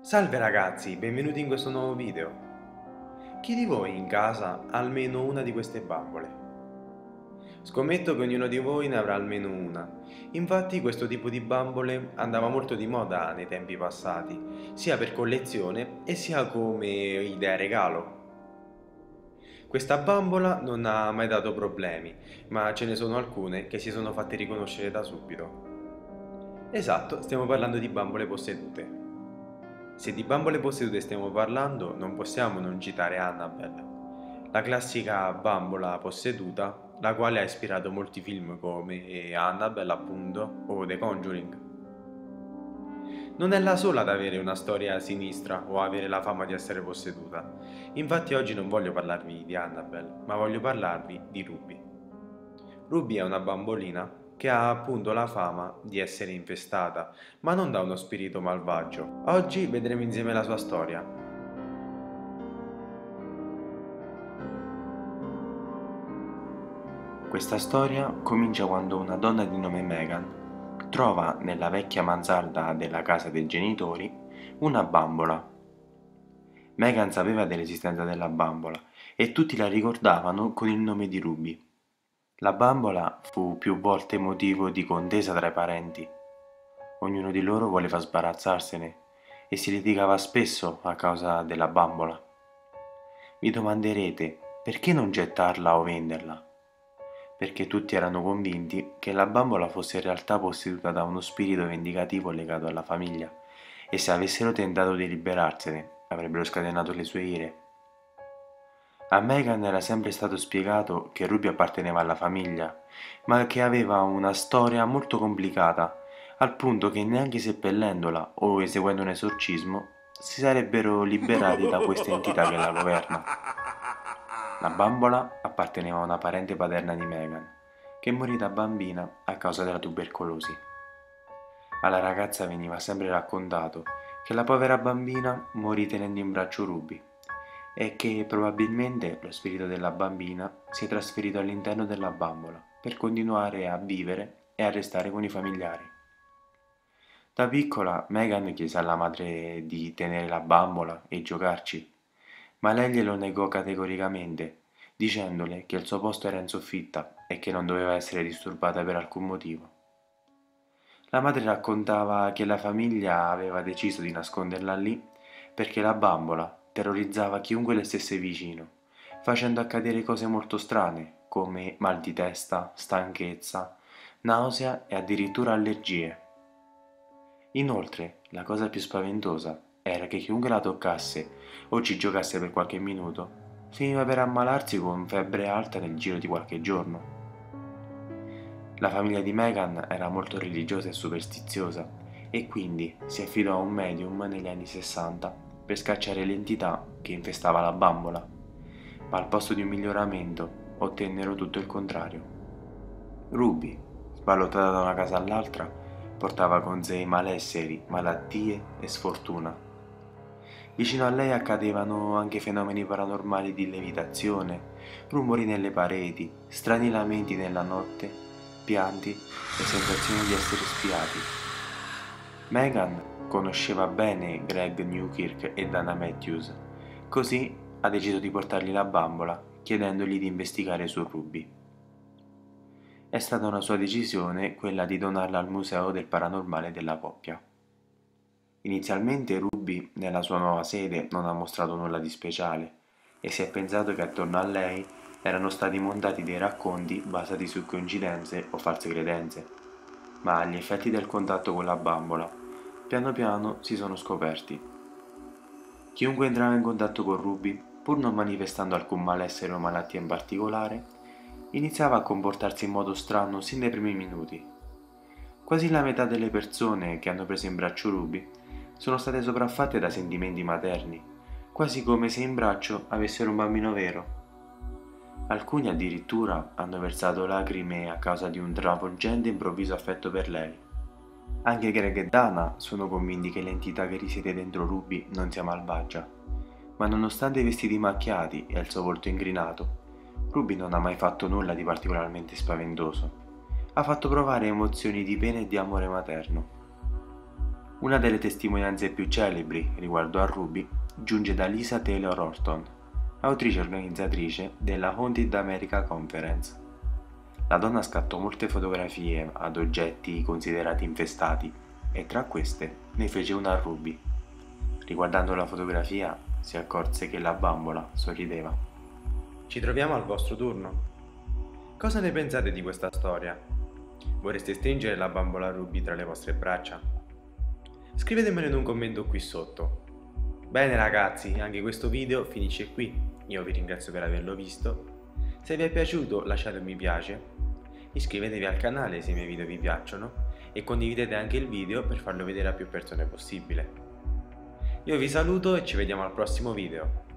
Salve ragazzi, benvenuti in questo nuovo video. Chi di voi in casa ha almeno una di queste bambole? Scommetto che ognuno di voi ne avrà almeno una. Infatti questo tipo di bambole andava molto di moda nei tempi passati, sia per collezione e sia come idea regalo. Questa bambola non ha mai dato problemi, ma ce ne sono alcune che si sono fatte riconoscere da subito. Esatto, stiamo parlando di bambole possedute. Se di bambole possedute stiamo parlando, non possiamo non citare Annabelle, la classica bambola posseduta, la quale ha ispirato molti film come Annabelle, appunto, o The Conjuring. Non è la sola ad avere una storia sinistra o avere la fama di essere posseduta. Infatti oggi non voglio parlarvi di Annabelle, ma voglio parlarvi di Ruby. Ruby è una bambolina che ha appunto la fama di essere infestata, ma non da uno spirito malvagio. Oggi vedremo insieme la sua storia. Questa storia comincia quando una donna di nome Megan trova nella vecchia mansarda della casa dei genitori una bambola. Megan sapeva dell'esistenza della bambola e tutti la ricordavano con il nome di Ruby. La bambola fu più volte motivo di contesa tra i parenti. Ognuno di loro voleva sbarazzarsene e si litigava spesso a causa della bambola. Vi domanderete perché non gettarla o venderla? Perché tutti erano convinti che la bambola fosse in realtà posseduta da uno spirito vendicativo legato alla famiglia e se avessero tentato di liberarsene avrebbero scatenato le sue ire. A Megan era sempre stato spiegato che Ruby apparteneva alla famiglia, ma che aveva una storia molto complicata, al punto che neanche seppellendola o eseguendo un esorcismo si sarebbero liberati da questa entità che la governa. La bambola apparteneva a una parente paterna di Megan, che morì da bambina a causa della tubercolosi. Alla ragazza veniva sempre raccontato che la povera bambina morì tenendo in braccio Ruby e che probabilmente lo spirito della bambina si è trasferito all'interno della bambola per continuare a vivere e a restare con i familiari. Da piccola Megan chiese alla madre di tenere la bambola e giocarci, ma lei glielo negò categoricamente, dicendole che il suo posto era in soffitta e che non doveva essere disturbata per alcun motivo. La madre raccontava che la famiglia aveva deciso di nasconderla lì perché la bambola terrorizzava chiunque le stesse vicino, facendo accadere cose molto strane come mal di testa, stanchezza, nausea e addirittura allergie. Inoltre, la cosa più spaventosa era che chiunque la toccasse o ci giocasse per qualche minuto finiva per ammalarsi con febbre alta nel giro di qualche giorno. La famiglia di Meghan era molto religiosa e superstiziosa e quindi si affidò a un medium negli anni 60 per scacciare l'entità che infestava la bambola, ma al posto di un miglioramento ottennero tutto il contrario. Ruby, sballottata da una casa all'altra, portava con sé malesseri, malattie e sfortuna. Vicino a lei accadevano anche fenomeni paranormali di levitazione, rumori nelle pareti, strani lamenti nella notte, pianti e sensazione di essere spiati. Meghan conosceva bene Greg Newkirk e Dana Matthews, così ha deciso di portargli la bambola chiedendogli di investigare su Ruby. È stata una sua decisione quella di donarla al Museo del Paranormale della coppia. Inizialmente Ruby nella sua nuova sede non ha mostrato nulla di speciale e si è pensato che attorno a lei erano stati montati dei racconti basati su coincidenze o false credenze, ma gli effetti del contatto con la bambola piano piano si sono scoperti. Chiunque entrava in contatto con Ruby, pur non manifestando alcun malessere o malattia in particolare, iniziava a comportarsi in modo strano sin dai primi minuti. Quasi la metà delle persone che hanno preso in braccio Ruby sono state sopraffatte da sentimenti materni, quasi come se in braccio avessero un bambino vero. Alcuni addirittura hanno versato lacrime a causa di un travolgente improvviso affetto per lei. Anche Greg e Dana sono convinti che l'entità che risiede dentro Ruby non sia malvagia, ma nonostante i vestiti macchiati e il suo volto ingrinato, Ruby non ha mai fatto nulla di particolarmente spaventoso. Ha fatto provare emozioni di pena e di amore materno. Una delle testimonianze più celebri riguardo a Ruby giunge da Lisa Taylor Horton, autrice e organizzatrice della Haunted America Conference. La donna scattò molte fotografie ad oggetti considerati infestati e tra queste ne fece una a Ruby. Riguardando la fotografia si accorse che la bambola sorrideva. Ci troviamo al vostro turno. Cosa ne pensate di questa storia? Vorreste stringere la bambola Ruby tra le vostre braccia? Scrivetemelo in un commento qui sotto. Bene ragazzi, anche questo video finisce qui. Io vi ringrazio per averlo visto. Se vi è piaciuto lasciate un mi piace, iscrivetevi al canale se i miei video vi piacciono e condividete anche il video per farlo vedere a più persone possibile. Io vi saluto e ci vediamo al prossimo video.